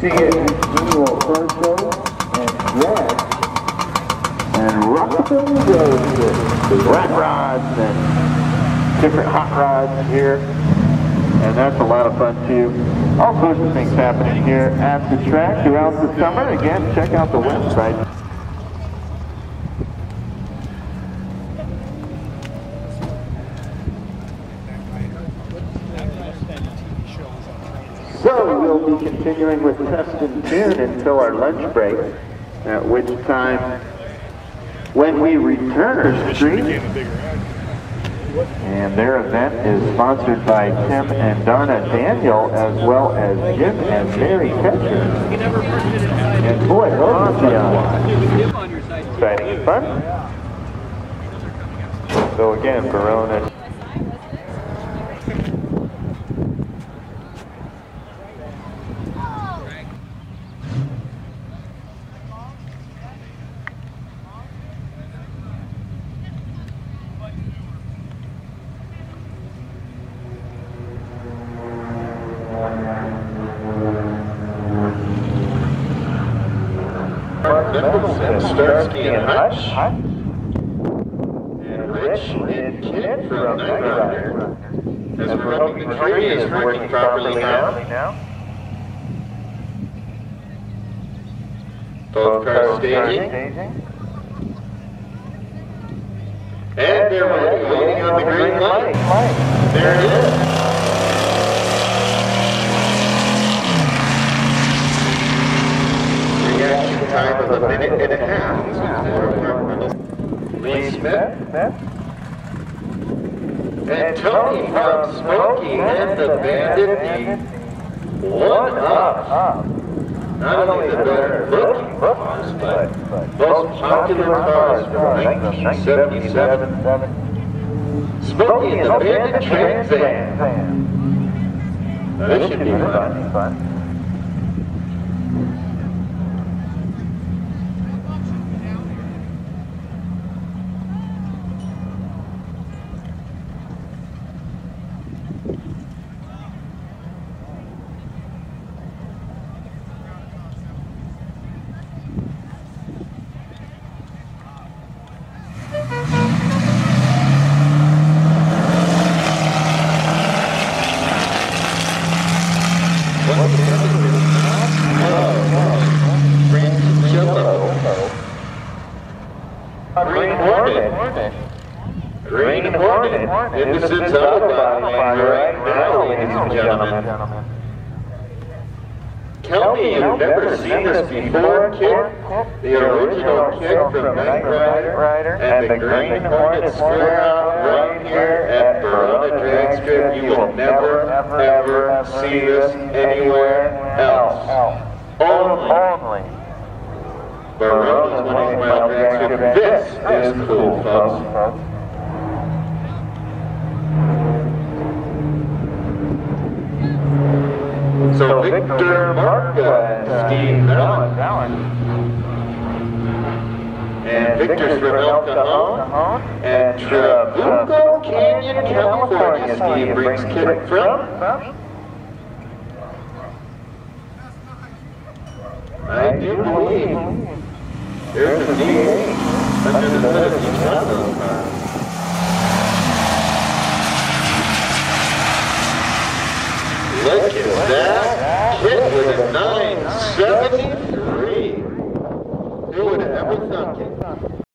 See it annual car show and drag and rockabilly road trip. There's rat rods and different hot rods here, and that's a lot of fun too. All sorts of things happening here at the track throughout the summer. Again, check out the website. So we'll be continuing with Test and Tune until our lunch break, at which time, when we return, Street, and their event is sponsored by Tim and Darna Daniel, as well as Jim and Mary Ketcher. And boy, those will be exciting and fun. So again, Barona. And Starsky and Hutch, and Rich and Kitt from Night Rider, as we're hoping the tree is working properly now. Both cars staging, and they're ready, waiting on the green light. There it is. Time of a minute and a half. Lee Smith and Tony from Smokey and the Bandit need one up. Not only the better looking cars, but most popular cars from 1977. Smokey and the Bandit Trans Am. This should be fun. Green Hornet. Innocent autobot right now, ladies and gentlemen. Tell me you've never seen this before, Kitt? The original Kitt from Night Rider and the Green Hornet square out right here at Barona Drag Strip. You will never, ever see this anywhere else. Only Barona's 1 mile drag strip. This is cool, folks. So Victor Marca and Steve Allen. And Victor's from El Cajon. And Trabuco Canyon, California, Steve brings Kitt from. I do believe there's a V8 under the hood of each one of those cars. Look at that! Kitt with a 973! Who would have ever thunk it?